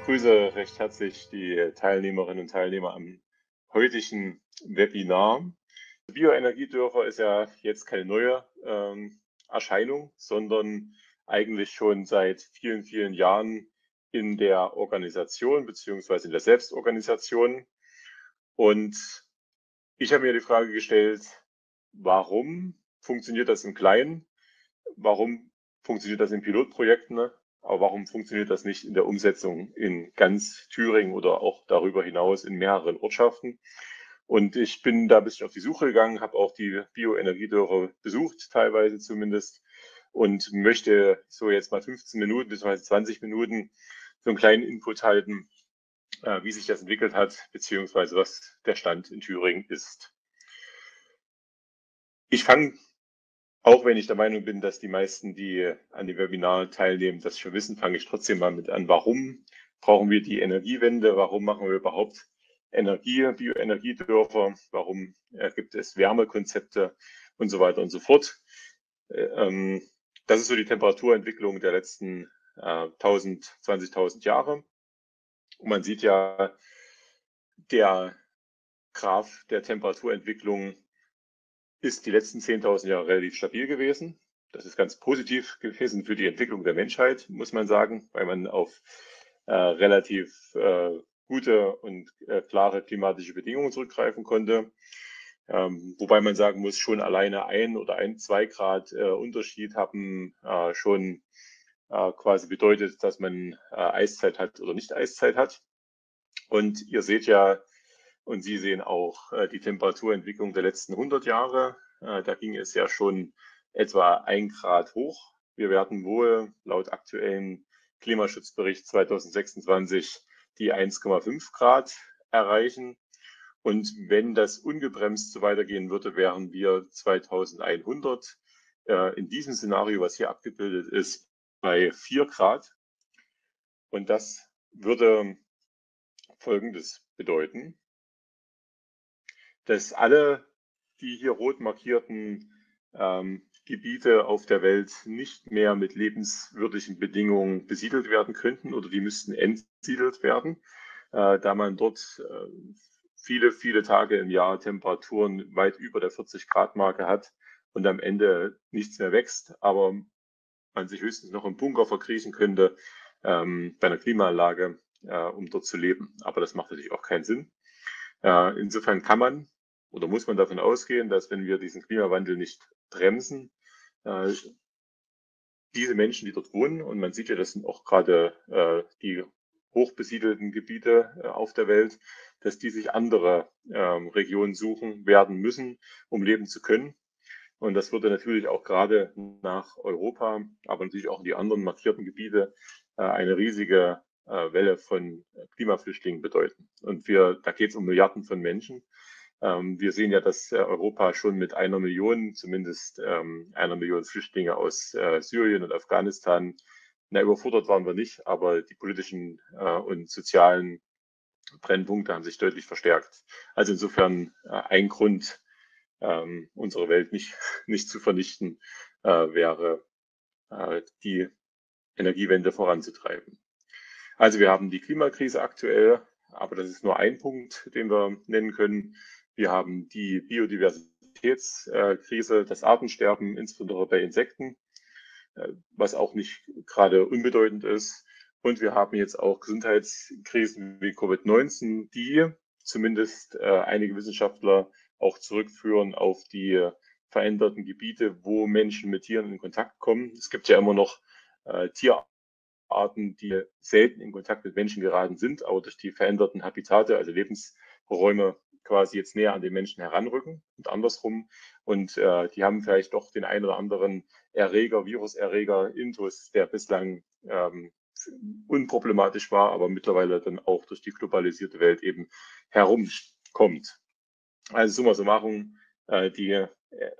begrüße recht herzlich die Teilnehmerinnen und Teilnehmer am heutigen Webinar. Bioenergiedörfer ist ja jetzt keine neue Erscheinung, sondern eigentlich schon seit vielen, vielen Jahren in der Organisation bzw. in der Selbstorganisation. Und ich habe mir die Frage gestellt, warum funktioniert das im Kleinen? Warum funktioniert das in Pilotprojekten? Aber warum funktioniert das nicht in der Umsetzung in ganz Thüringen oder auch darüber hinaus in mehreren Ortschaften? Und ich bin da ein bisschen auf die Suche gegangen, habe auch die Bioenergiedörfer besucht, teilweise zumindest, und möchte so jetzt mal 15 Minuten bzw. 20 Minuten so einen kleinen Input halten, wie sich das entwickelt hat, beziehungsweise was der Stand in Thüringen ist. Ich fange, auch wenn ich der Meinung bin, dass die meisten, die an dem Webinar teilnehmen, das schon wissen, fange ich trotzdem mal mit an. Warum brauchen wir die Energiewende? Warum machen wir überhaupt Energie, Bioenergiedörfer? Warum gibt es Wärmekonzepte und so weiter und so fort? Das ist so die Temperaturentwicklung der letzten 20.000 Jahre. Und man sieht ja, der Graph der Temperaturentwicklung ist die letzten 10.000 Jahre relativ stabil gewesen. Das ist ganz positiv gewesen für die Entwicklung der Menschheit, muss man sagen, weil man auf relativ gute und klare klimatische Bedingungen zurückgreifen konnte. Wobei man sagen muss, schon alleine 1 oder 2 Grad Unterschied haben schon quasi bedeutet, dass man Eiszeit hat oder nicht Eiszeit hat. Und ihr seht ja, und Sie sehen auch die Temperaturentwicklung der letzten 100 Jahre. Da ging es ja schon etwa 1 Grad hoch. Wir werden wohl laut aktuellen Klimaschutzbericht 2026 die 1,5 Grad erreichen. Und wenn das ungebremst so weitergehen würde, wären wir 2100 in diesem Szenario, was hier abgebildet ist, bei 4 Grad. Und das würde Folgendes bedeuten: dass alle die hier rot markierten Gebiete auf der Welt nicht mehr mit lebenswürdigen Bedingungen besiedelt werden könnten oder die müssten entsiedelt werden, da man dort viele, viele Tage im Jahr Temperaturen weit über der 40-Grad-Marke hat und am Ende nichts mehr wächst, aber man sich höchstens noch im Bunker verkriechen könnte bei einer Klimaanlage, um dort zu leben. Aber das macht natürlich auch keinen Sinn. Insofern kann man oder muss man davon ausgehen, dass wenn wir diesen Klimawandel nicht bremsen, diese Menschen, die dort wohnen, und man sieht ja, das sind auch gerade die hochbesiedelten Gebiete auf der Welt, dass die sich andere Regionen suchen werden müssen, um leben zu können. Und das würde natürlich auch gerade nach Europa, aber natürlich auch in die anderen markierten Gebiete eine riesige Welle von Klimaflüchtlingen bedeuten. Und da geht es um Milliarden von Menschen. Wir sehen ja, dass Europa schon mit 1 Million, zumindest 1 Million Flüchtlinge aus Syrien und Afghanistan, überfordert waren wir nicht, aber die politischen und sozialen Brennpunkte haben sich deutlich verstärkt. Also insofern ein Grund, unsere Welt nicht zu vernichten, wäre die Energiewende voranzutreiben. Also wir haben die Klimakrise aktuell, aber das ist nur ein Punkt, den wir nennen können. Wir haben die Biodiversitätskrise, das Artensterben, insbesondere bei Insekten, was auch nicht gerade unbedeutend ist. Und wir haben jetzt auch Gesundheitskrisen wie Covid-19, die zumindest einige Wissenschaftler auch zurückführen auf die veränderten Gebiete, wo Menschen mit Tieren in Kontakt kommen. Es gibt ja immer noch Tierarten, die selten in Kontakt mit Menschen geraten sind, aber durch die veränderten Habitate, also Lebensräume, quasi jetzt näher an den Menschen heranrücken und andersrum. Und die haben vielleicht doch den einen oder anderen Viruserreger, Intus, der bislang unproblematisch war, aber mittlerweile dann auch durch die globalisierte Welt eben herumkommt. Also summa summarum, der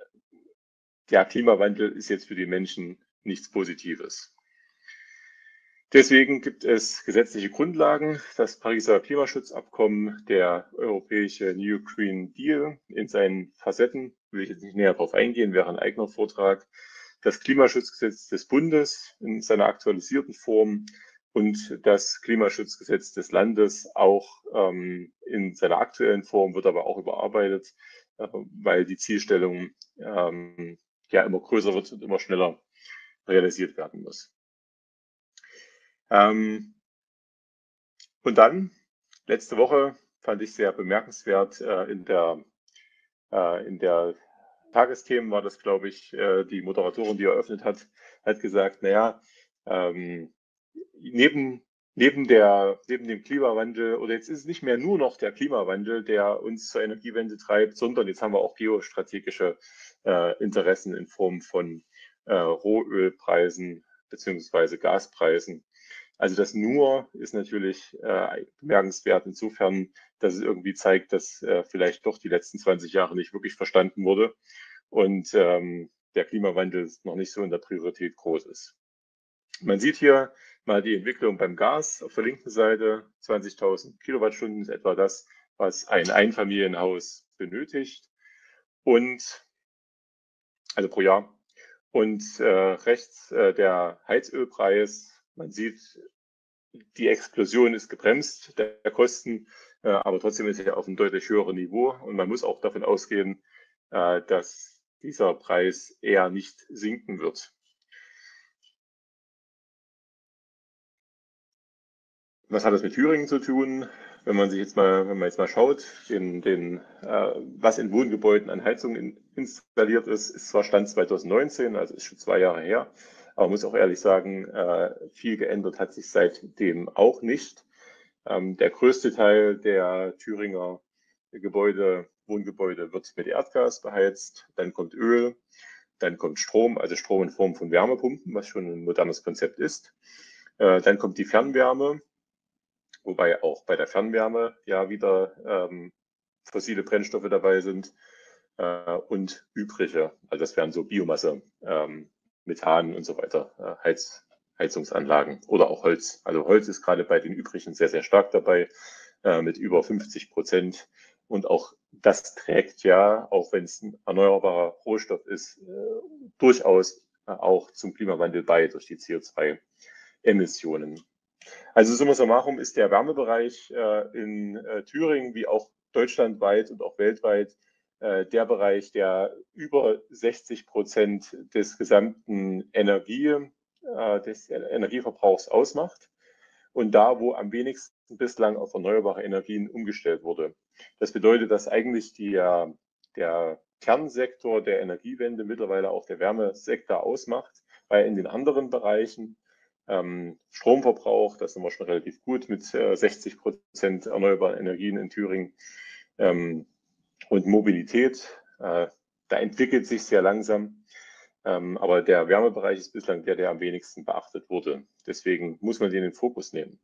Klimawandel ist jetzt für die Menschen nichts Positives. Deswegen gibt es gesetzliche Grundlagen, das Pariser Klimaschutzabkommen, der europäische New Green Deal in seinen Facetten, will ich jetzt nicht näher darauf eingehen, wäre ein eigener Vortrag, das Klimaschutzgesetz des Bundes in seiner aktualisierten Form Und das Klimaschutzgesetz des Landes auch in seiner aktuellen Form wird aber auch überarbeitet, weil die Zielstellung ja immer größer wird und immer schneller realisiert werden muss. Und dann, letzte Woche fand ich sehr bemerkenswert, in der Tagesthemen war das, glaube ich, die Moderatorin, die eröffnet hat, hat gesagt, naja, neben dem Klimawandel, oder jetzt ist es nicht mehr nur noch der Klimawandel, der uns zur Energiewende treibt, sondern jetzt haben wir auch geostrategische Interessen in Form von Rohölpreisen beziehungsweise Gaspreisen. Also das nur ist natürlich bemerkenswert insofern, dass es irgendwie zeigt, dass vielleicht doch die letzten 20 Jahre nicht wirklich verstanden wurde und der Klimawandel noch nicht so in der Priorität groß ist. Man sieht hier mal die Entwicklung beim Gas auf der linken Seite. 20.000 Kilowattstunden ist etwa das, was ein Einfamilienhaus benötigt, und also pro Jahr. Und rechts der Heizölpreis. Man sieht, die Explosion ist gebremst der Kosten, aber trotzdem ist er auf einem deutlich höheren Niveau. Und man muss auch davon ausgehen, dass dieser Preis eher nicht sinken wird. Was hat das mit Thüringen zu tun? Wenn man jetzt mal schaut, was in Wohngebäuden an Heizungen installiert ist, ist zwar Stand 2019, also ist schon 2 Jahre her, aber man muss auch ehrlich sagen, viel geändert hat sich seitdem auch nicht. Der größte Teil der Thüringer Wohngebäude wird mit Erdgas beheizt, dann kommt Öl, dann kommt Strom, also Strom in Form von Wärmepumpen, was schon ein modernes Konzept ist. Dann kommt die Fernwärme, wobei auch bei der Fernwärme ja wieder fossile Brennstoffe dabei sind, und übrige, also das wären so Biomasse, Methan und so weiter, Heizungsanlagen oder auch Holz. Also Holz ist gerade bei den übrigen sehr, sehr stark dabei, mit über 50%. Und auch das trägt ja, auch wenn es ein erneuerbarer Rohstoff ist, durchaus auch zum Klimawandel bei durch die CO2-Emissionen. Also summa summarum ist der Wärmebereich in Thüringen wie auch deutschlandweit und auch weltweit der Bereich, der über 60% des gesamten des Energieverbrauchs ausmacht und da, wo am wenigsten bislang auf erneuerbare Energien umgestellt wurde. Das bedeutet, dass eigentlich der Kernsektor der Energiewende mittlerweile auch der Wärmesektor ausmacht, weil in den anderen Bereichen Stromverbrauch, da sind wir schon relativ gut mit 60% erneuerbaren Energien in Thüringen, und Mobilität, da entwickelt sich sehr langsam, aber der Wärmebereich ist bislang der am wenigsten beachtet wurde. Deswegen muss man den in den Fokus nehmen.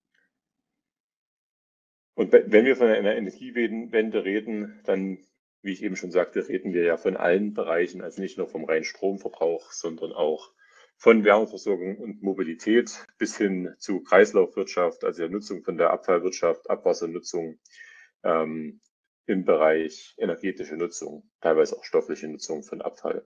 Und wenn wir von einer Energiewende reden, dann, wie ich eben schon sagte, reden wir ja von allen Bereichen, also nicht nur vom reinen Stromverbrauch, sondern auch von Wärmeversorgung und Mobilität bis hin zu Kreislaufwirtschaft, also der Nutzung von der Abfallwirtschaft, Abwassernutzung, im Bereich energetische Nutzung, teilweise auch stoffliche Nutzung von Abfall.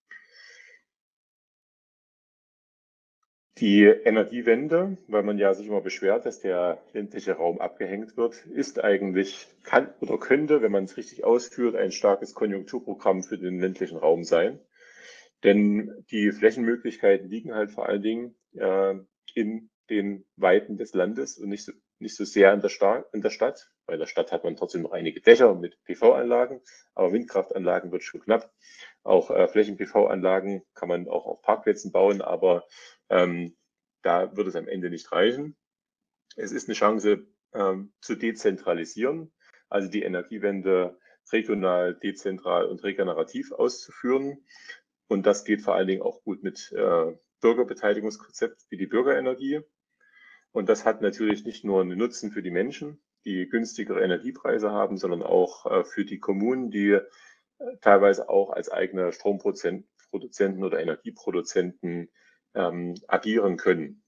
Die Energiewende, weil man ja sich immer beschwert, dass der ländliche Raum abgehängt wird, ist eigentlich, kann oder könnte, wenn man es richtig ausführt, ein starkes Konjunkturprogramm für den ländlichen Raum sein. Denn die Flächenmöglichkeiten liegen halt vor allen Dingen in den Weiten des Landes und nicht so sehr in der Stadt. Bei der Stadt hat man trotzdem noch einige Dächer mit PV-Anlagen, aber Windkraftanlagen wird schon knapp. Auch Flächen-PV-Anlagen kann man auch auf Parkplätzen bauen, aber da wird es am Ende nicht reichen. Es ist eine Chance zu dezentralisieren, also die Energiewende regional, dezentral und regenerativ auszuführen. Und das geht vor allen Dingen auch gut mit Bürgerbeteiligungskonzepten wie die Bürgerenergie. Und das hat natürlich nicht nur einen Nutzen für die Menschen, die günstigere Energiepreise haben, sondern auch für die Kommunen, die teilweise auch als eigene Stromproduzenten oder Energieproduzenten agieren können.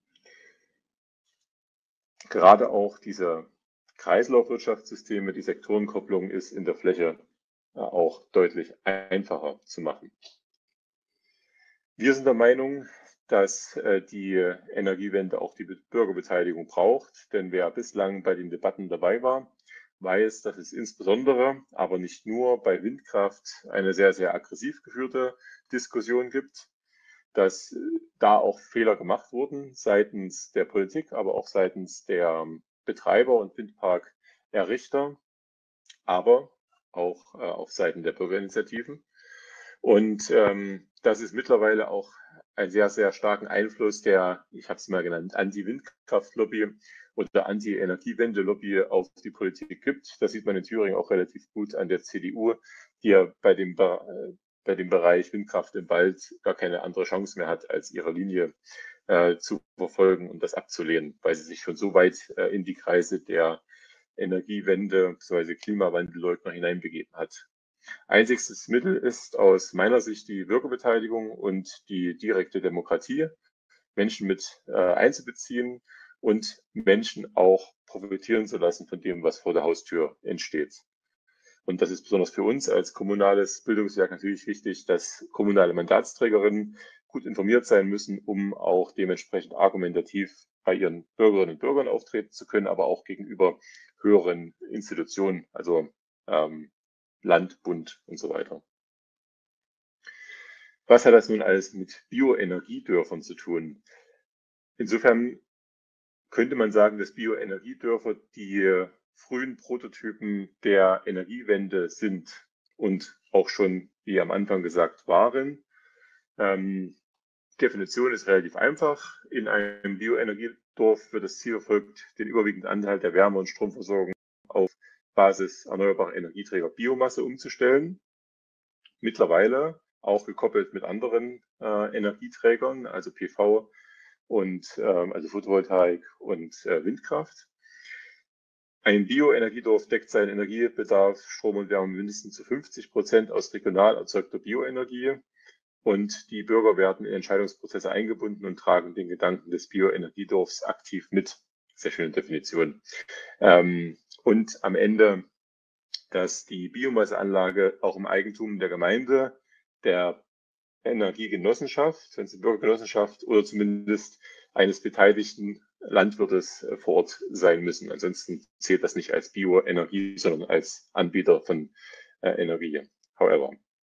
Gerade auch diese Kreislaufwirtschaftssysteme, die Sektorenkopplung ist in der Fläche auch deutlich einfacher zu machen. Wir sind der Meinung, dass die Energiewende auch die Bürgerbeteiligung braucht. Denn wer bislang bei den Debatten dabei war, weiß, dass es insbesondere, aber nicht nur bei Windkraft eine sehr, sehr aggressiv geführte Diskussion gibt, dass da auch Fehler gemacht wurden seitens der Politik, aber auch seitens der Betreiber und Windparkerrichter, aber auch auf Seiten der Bürgerinitiativen. Und das ist mittlerweile auch einen sehr, sehr starken Einfluss der, ich habe es mal genannt, Anti-Windkraft-Lobby oder Anti-Energiewende-Lobby auf die Politik gibt. Das sieht man in Thüringen auch relativ gut an der CDU, die ja bei dem Bereich Windkraft im Wald gar keine andere Chance mehr hat, als ihre Linie zu verfolgen und das abzulehnen, weil sie sich schon so weit in die Kreise der Energiewende bzw. Klimawandelleugner hineinbegeben hat. Einziges Mittel ist aus meiner Sicht die Bürgerbeteiligung und die direkte Demokratie, Menschen mit einzubeziehen und Menschen auch profitieren zu lassen von dem, was vor der Haustür entsteht. Und das ist besonders für uns als kommunales Bildungswerk natürlich wichtig, dass kommunale Mandatsträgerinnen gut informiert sein müssen, um auch dementsprechend argumentativ bei ihren Bürgerinnen und Bürgern auftreten zu können, aber auch gegenüber höheren Institutionen, also Land, Bund und so weiter. Was hat das nun alles mit Bioenergiedörfern zu tun? Insofern könnte man sagen, dass Bioenergiedörfer die frühen Prototypen der Energiewende sind und auch schon, wie am Anfang gesagt, waren. Definition ist relativ einfach. In einem Bioenergiedorf wird das Ziel verfolgt, den überwiegenden Anteil der Wärme- und Stromversorgung auf Basis erneuerbarer Energieträger Biomasse umzustellen. Mittlerweile auch gekoppelt mit anderen Energieträgern, also PV und also Photovoltaik und Windkraft. Ein Bioenergiedorf deckt seinen Energiebedarf, Strom und Wärme mindestens zu 50% aus regional erzeugter Bioenergie. Und die Bürger werden in Entscheidungsprozesse eingebunden und tragen den Gedanken des Bioenergiedorfs aktiv mit. Sehr schöne Definition. Und am Ende, dass die Biomasseanlage auch im Eigentum der Gemeinde, der Energiegenossenschaft, wenn es eine Bürgergenossenschaft oder zumindest eines beteiligten Landwirtes vor Ort sein müssen. Ansonsten zählt das nicht als Bioenergie, sondern als Anbieter von Energie. However.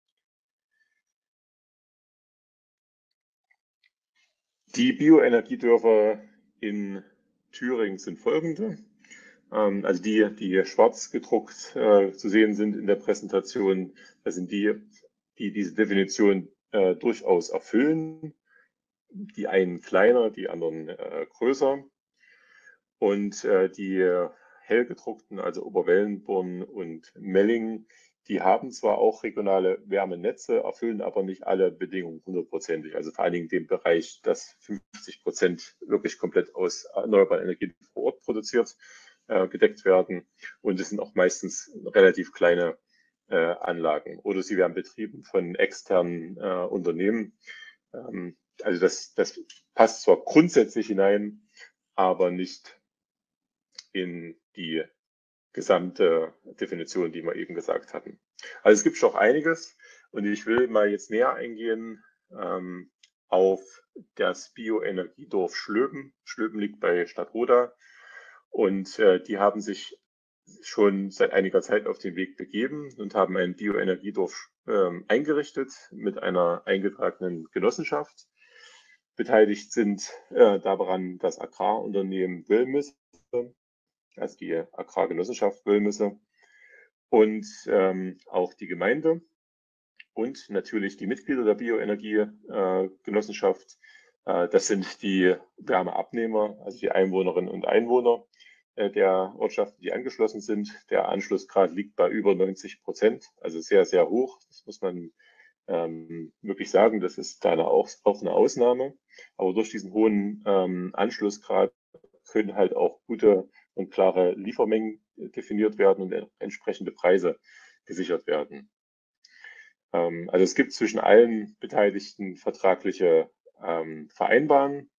Die Bioenergiedörfer in Thüringen sind folgende. Also die schwarz gedruckt zu sehen sind in der Präsentation, das sind die diese Definition durchaus erfüllen. Die einen kleiner, die anderen größer. Und die hell gedruckten, also Oberwellenborn und Melling, die haben zwar auch regionale Wärmenetze, erfüllen aber nicht alle Bedingungen hundertprozentig. Also vor allen Dingen den Bereich, dass 50% wirklich komplett aus erneuerbaren Energien vor Ort produziert, gedeckt werden. Und es sind auch meistens relativ kleine Anlagen. Oder sie werden betrieben von externen Unternehmen. Also das passt zwar grundsätzlich hinein, aber nicht in die gesamte Definition, die wir eben gesagt hatten. Also es gibt schon auch einiges und ich will mal jetzt näher eingehen auf das Bioenergiedorf Schlöben. Schlöben liegt bei Stadtroda und die haben sich schon seit einiger Zeit auf den Weg begeben und haben ein Bioenergiedorf eingerichtet mit einer eingetragenen Genossenschaft. Beteiligt sind daran das Agrarunternehmen Wöllmisse, also die Agrargenossenschaft Wöllmisse und auch die Gemeinde und natürlich die Mitglieder der Bioenergiegenossenschaft. Das sind die Wärmeabnehmer, also die Einwohnerinnen und Einwohner der Ortschaften, die angeschlossen sind. Der Anschlussgrad liegt bei über 90%, also sehr, sehr hoch. Das muss man wirklich sagen, das ist da auch eine Ausnahme. Aber durch diesen hohen Anschlussgrad können halt auch gute und klare Liefermengen definiert werden und entsprechende Preise gesichert werden. Also es gibt zwischen allen Beteiligten vertragliche Vereinbarungen.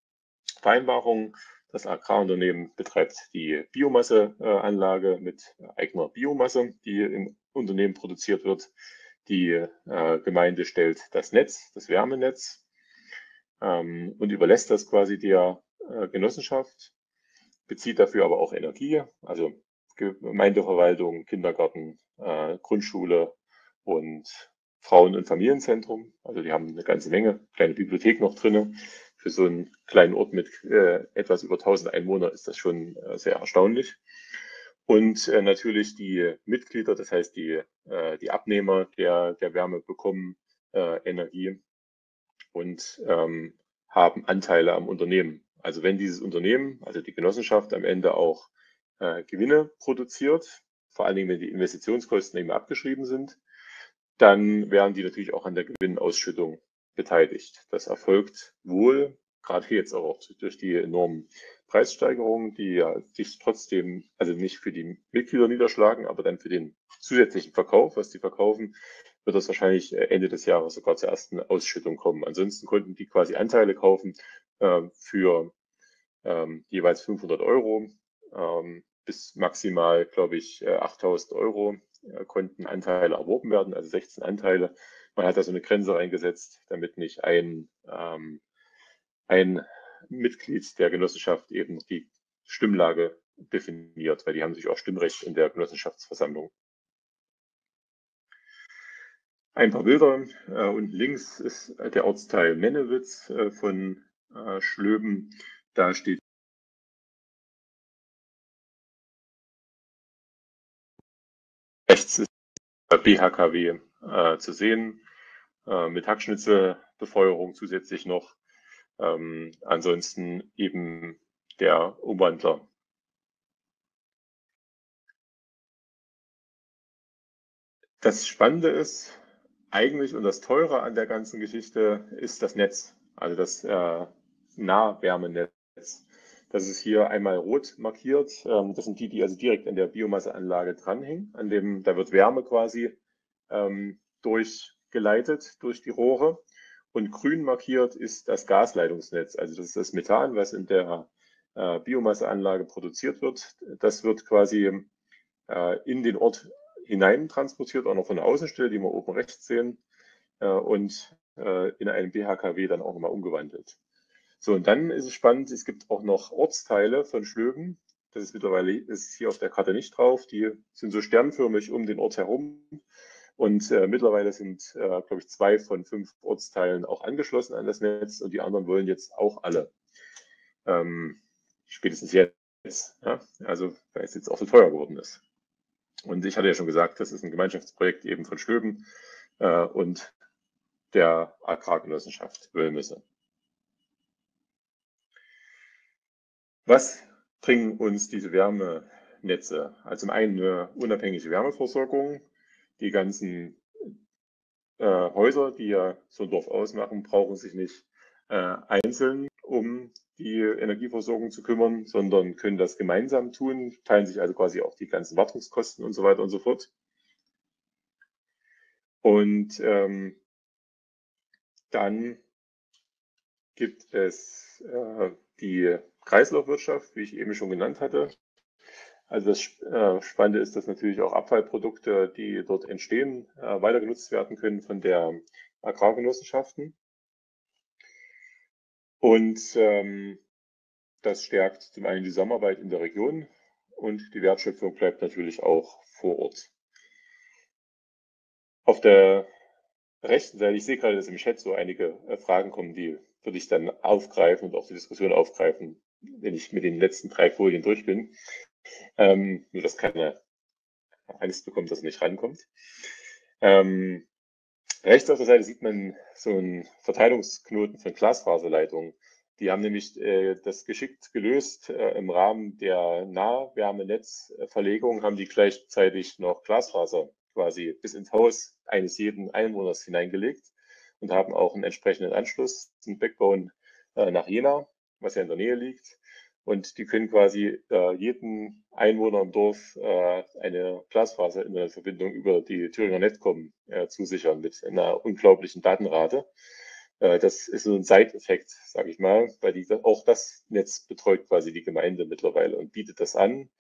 Das Agrarunternehmen betreibt die Biomasseanlage mit eigener Biomasse, die im Unternehmen produziert wird. Die Gemeinde stellt das Netz, das Wärmenetz. und überlässt das quasi der Genossenschaft, bezieht dafür aber auch Energie, also Gemeindeverwaltung, Kindergarten, Grundschule und Frauen- und Familienzentrum. Also die haben eine ganze Menge, kleine Bibliothek noch drinne. Für so einen kleinen Ort mit etwas über 1000 Einwohnern ist das schon sehr erstaunlich. Und natürlich die Mitglieder, das heißt die Abnehmer der Wärme bekommen Energie und haben Anteile am Unternehmen. Also wenn dieses Unternehmen, also die Genossenschaft am Ende auch Gewinne produziert, vor allen Dingen wenn die Investitionskosten eben abgeschrieben sind, dann werden die natürlich auch an der Gewinnausschüttung beteiligt. Das erfolgt wohl, gerade jetzt auch durch die enormen Preissteigerungen, die ja sich trotzdem, also nicht für die Mitglieder niederschlagen, aber dann für den zusätzlichen Verkauf, was die verkaufen, wird das wahrscheinlich Ende des Jahres sogar zur ersten Ausschüttung kommen. Ansonsten konnten die quasi Anteile kaufen für jeweils 500 Euro bis maximal, glaube ich, 8.000 Euro konnten Anteile erworben werden, also 16 Anteile. Man hat da so eine Grenze reingesetzt, damit nicht ein Mitglied der Genossenschaft eben die Stimmlage definiert, weil die haben sich auch Stimmrecht in der Genossenschaftsversammlung. Ein paar Bilder. Unten links ist der Ortsteil Mennewitz von Schlöben. Da steht rechts ist BHKW zu sehen, mit Hackschnitzelbefeuerung zusätzlich noch. Ansonsten eben der Umwandler. Das Spannende ist eigentlich und das Teure an der ganzen Geschichte ist das Netz, also das Nahwärmenetz. Das ist hier einmal rot markiert. Das sind die also direkt an der Biomasseanlage dranhängen. Da wird Wärme quasi durchgeleitet durch die Rohre. Und grün markiert ist das Gasleitungsnetz. Also das ist das Methan, was in der Biomasseanlage produziert wird. Das wird quasi in den Ort hinein transportiert, auch noch von der Außenstelle, die wir oben rechts sehen, und in einen BHKW dann auch nochmal umgewandelt. So, und dann ist es spannend, es gibt auch noch Ortsteile von Schlöben. Das ist mittlerweile ist hier auf der Karte nicht drauf. Die sind so sternförmig um den Ort herum. Und mittlerweile sind, glaube ich, 2 von 5 Ortsteilen auch angeschlossen an das Netz und die anderen wollen jetzt auch alle. Spätestens jetzt, ja? Also weil es jetzt auch so teuer geworden ist. Und ich hatte ja schon gesagt, das ist ein Gemeinschaftsprojekt eben von Schlöben und der Agrargenossenschaft Wölmisse. Was bringen uns diese Wärmenetze? Also zum einen eine unabhängige Wärmeversorgung. Die ganzen Häuser, die ja so ein Dorf ausmachen, brauchen sich nicht einzeln um die Energieversorgung zu kümmern, sondern können das gemeinsam tun, teilen sich also quasi auch die ganzen Wartungskosten und so weiter und so fort. Und dann gibt es die Kreislaufwirtschaft, wie ich eben schon genannt hatte. Also das Spannende ist, dass natürlich auch Abfallprodukte, die dort entstehen, weiter genutzt werden können von der Agrargenossenschaften. Und das stärkt zum einen die Zusammenarbeit in der Region und die Wertschöpfung bleibt natürlich auch vor Ort. Auf der rechten Seite, ich sehe gerade, dass im Chat so einige Fragen kommen, die würde ich dann aufgreifen und auch die Diskussion aufgreifen, wenn ich mit den letzten 3 Folien durch bin. Nur dass keiner Angst bekommt, dass er nicht rankommt. Rechts auf der Seite sieht man so einen Verteilungsknoten von Glasfaserleitungen. Die haben nämlich das geschickt gelöst. Im Rahmen der Nahwärmenetzverlegung haben die gleichzeitig noch Glasfaser quasi bis ins Haus eines jeden Einwohners hineingelegt und haben auch einen entsprechenden Anschluss, einen Backbone nach Jena, was ja in der Nähe liegt. Und die können quasi jeden Einwohner im Dorf eine Glasfaser-Internetverbindung über die Thüringer Netcom zusichern mit einer unglaublichen Datenrate. Das ist so ein Side-Effekt, sage ich mal, weil auch das Netz betreut quasi die Gemeinde mittlerweile und bietet das an.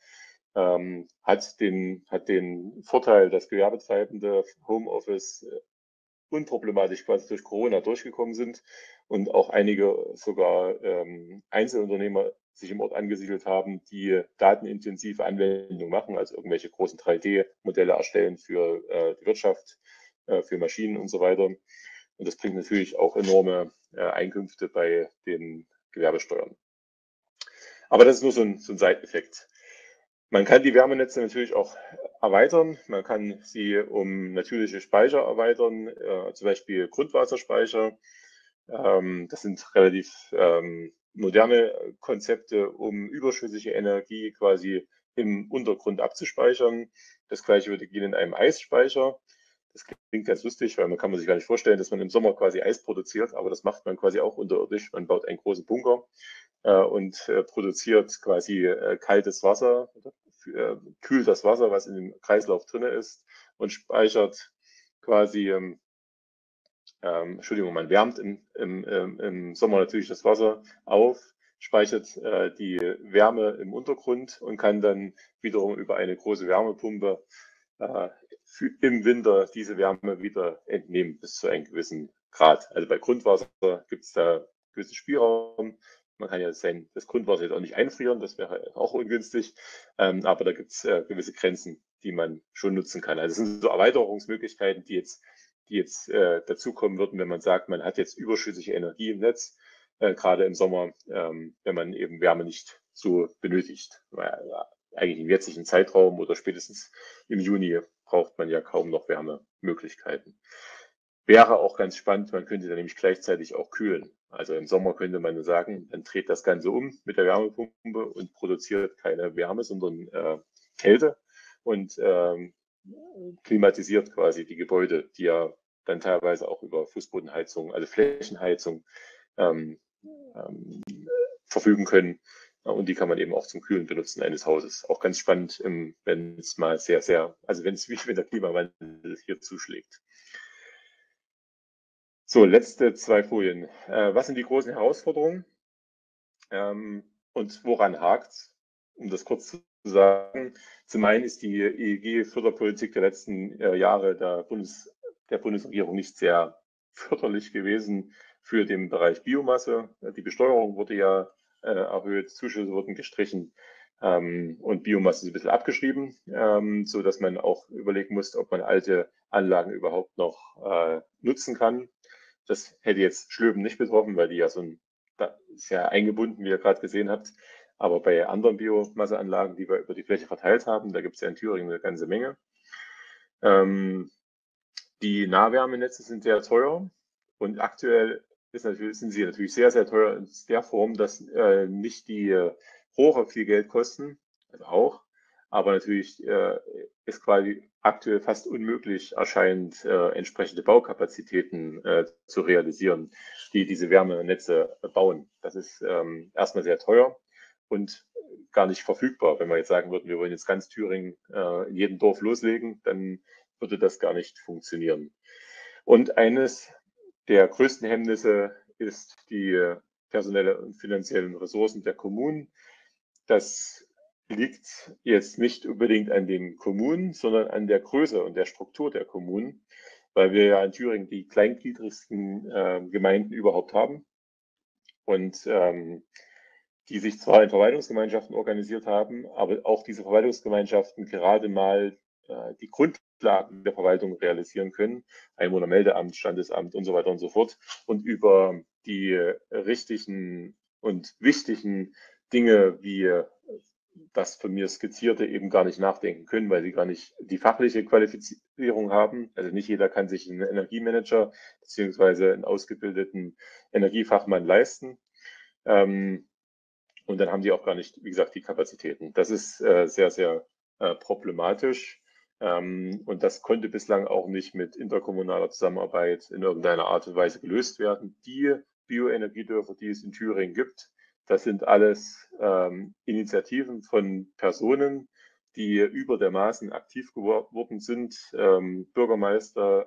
Hat den Vorteil, dass Gewerbetreibende Homeoffice unproblematisch quasi durch Corona durchgekommen sind und auch einige sogar Einzelunternehmer sich im Ort angesiedelt haben, die datenintensive Anwendungen machen, also irgendwelche großen 3D-Modelle erstellen für die Wirtschaft, für Maschinen und so weiter. Und das bringt natürlich auch enorme Einkünfte bei den Gewerbesteuern. Aber das ist nur so ein Seiteneffekt. Man kann die Wärmenetze natürlich auch erweitern. Man kann sie um natürliche Speicher erweitern, zum Beispiel Grundwasserspeicher. Das sind relativ moderne Konzepte, um überschüssige Energie quasi im Untergrund abzuspeichern. Das gleiche würde gehen in einem Eisspeicher. Das klingt ganz lustig, weil man kann sich gar nicht vorstellen, dass man im Sommer quasi Eis produziert, aber das macht man quasi auch unterirdisch. Man baut einen großen Bunker und produziert quasi kaltes Wasser, kühlt das Wasser, was in dem Kreislauf drin ist, und speichert quasi, Entschuldigung, man wärmt im Sommer natürlich das Wasser auf, speichert die Wärme im Untergrund und kann dann wiederum über eine große Wärmepumpe im Winter diese Wärme wieder entnehmen bis zu einem gewissen Grad. Also bei Grundwasser gibt es da gewissen Spielraum. Man kann ja das Grundwasser jetzt auch nicht einfrieren, das wäre auch ungünstig, aber da gibt es gewisse Grenzen, die man schon nutzen kann. Also es sind so Erweiterungsmöglichkeiten, die jetzt dazukommen würden, wenn man sagt, man hat jetzt überschüssige Energie im Netz, gerade im Sommer, wenn man eben Wärme nicht so benötigt. Eigentlich im jetzigen Zeitraum oder spätestens im Juni braucht man ja kaum noch Wärmemöglichkeiten. Wäre auch ganz spannend, man könnte dann nämlich gleichzeitig auch kühlen. Also im Sommer könnte man sagen, dann dreht das Ganze um mit der Wärmepumpe und produziert keine Wärme, sondern Kälte und klimatisiert quasi die Gebäude, die ja dann teilweise auch über Fußbodenheizung, also Flächenheizung verfügen können. Und die kann man eben auch zum Kühlen benutzen eines Hauses. Auch ganz spannend, wenn es mal also wenn der Klimawandel hier zuschlägt. So, letzte 2 Folien. Was sind die großen Herausforderungen? Und woran hakt's? Um das kurz zu sagen. Zum einen ist die EEG-Förderpolitik der letzten Jahre der Bundesregierung nicht sehr förderlich gewesen für den Bereich Biomasse. Die Besteuerung wurde ja erhöht, Zuschüsse wurden gestrichen und Biomasse ist ein bisschen abgeschrieben, so dass man auch überlegen musste, ob man alte Anlagen überhaupt noch nutzen kann. Das hätte jetzt Schlöben nicht betroffen, weil die ja da ist ja eingebunden, wie ihr gerade gesehen habt. Aber bei anderen Biomasseanlagen, die wir über die Fläche verteilt haben, da gibt es ja in Thüringen eine ganze Menge. Die Nahwärmenetze sind sehr teuer und aktuell sind sie natürlich sehr, sehr teuer in der Form, dass nicht die Rohre viel Geld kosten, also auch, aber natürlich ist quasi aktuell fast unmöglich erscheint, entsprechende Baukapazitäten zu realisieren, die diese Wärmenetze bauen. Das ist erstmal sehr teuer und gar nicht verfügbar. Wenn wir jetzt sagen würden, wir wollen jetzt ganz Thüringen in jedem Dorf loslegen, dann würde das gar nicht funktionieren. Und eines der größten Hemmnisse ist die personelle und finanziellen Ressourcen der Kommunen. Das liegt jetzt nicht unbedingt an den Kommunen, sondern an der Größe und der Struktur der Kommunen, weil wir ja in Thüringen die kleingliedrigsten Gemeinden überhaupt haben und die sich zwar in Verwaltungsgemeinschaften organisiert haben, aber auch diese Verwaltungsgemeinschaften gerade mal die Grundlagen der Verwaltung realisieren können, Einwohnermeldeamt, Standesamt und so weiter und so fort, und über die richtigen und wichtigen Dinge wie das von mir skizzierte eben gar nicht nachdenken können, weil sie gar nicht die fachliche Qualifizierung haben. Also nicht jeder kann sich einen Energiemanager beziehungsweise einen ausgebildeten Energiefachmann leisten. Und dann haben die auch gar nicht, wie gesagt, die Kapazitäten. Das ist sehr, sehr problematisch. Und das konnte bislang auch nicht mit interkommunaler Zusammenarbeit in irgendeiner Art und Weise gelöst werden. Die Bioenergiedörfer, die es in Thüringen gibt, das sind alles Initiativen von Personen, die über der Maßen aktiv geworden sind. Bürgermeister,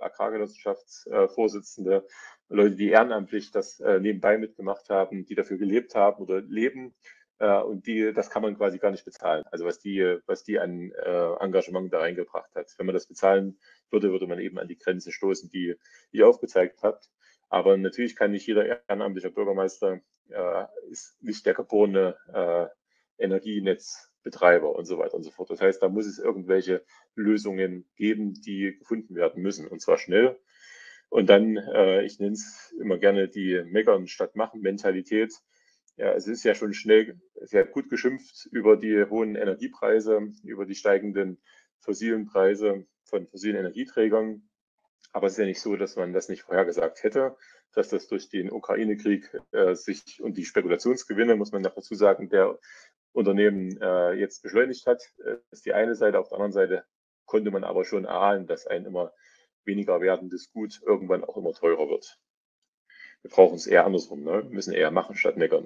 Agrargenossenschaftsvorsitzende, Leute, die ehrenamtlich das nebenbei mitgemacht haben, die dafür gelebt haben oder leben, und das kann man quasi gar nicht bezahlen. Also was die an Engagement da reingebracht hat. Wenn man das bezahlen würde, würde man eben an die Grenze stoßen, die ich aufgezeigt habe. Aber natürlich kann nicht jeder ehrenamtliche Bürgermeister ist nicht der geborene Energienetzbetreiber und so weiter und so fort. Das heißt, da muss es irgendwelche Lösungen geben, die gefunden werden müssen, und zwar schnell. Und dann, ich nenne es immer gerne die Meckern statt Machen Mentalität. Ja, es ist ja schon schnell sehr gut geschimpft über die hohen Energiepreise, über die steigenden fossilen Preise von fossilen Energieträgern. Aber es ist ja nicht so, dass man das nicht vorhergesagt hätte, dass das durch den Ukraine-Krieg sich und die Spekulationsgewinne, muss man dazu sagen, der Unternehmen jetzt beschleunigt hat. Das ist die eine Seite. Auf der anderen Seite konnte man aber schon erahnen, dass ein immer weniger werdendes Gut irgendwann auch immer teurer wird. Wir brauchen es eher andersrum, ne? Wir müssen eher machen statt meckern.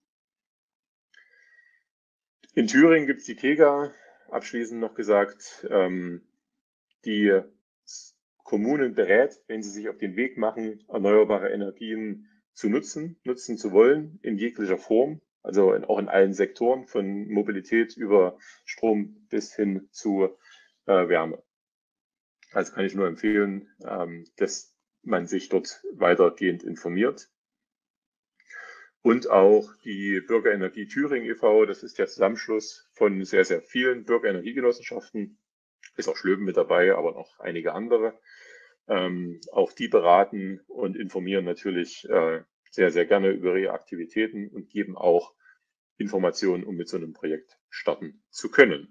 In Thüringen gibt es die TEGA, abschließend noch gesagt, die Kommunen berät, wenn sie sich auf den Weg machen, erneuerbare Energien zu nutzen zu wollen, in jeglicher Form, also auch in allen Sektoren, von Mobilität über Strom bis hin zu Wärme. Also kann ich nur empfehlen, dass man sich dort weitergehend informiert. Und auch die Bürgerenergie Thüringen e.V., das ist der Zusammenschluss von sehr, sehr vielen Bürgerenergiegenossenschaften. Ist auch Schlöben mit dabei, aber noch einige andere. Auch die beraten und informieren natürlich sehr, sehr gerne über ihre Aktivitäten und geben auch Informationen, um mit so einem Projekt starten zu können.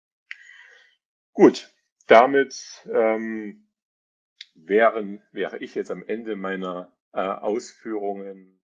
Gut, damit wäre ich jetzt am Ende meiner Ausführungen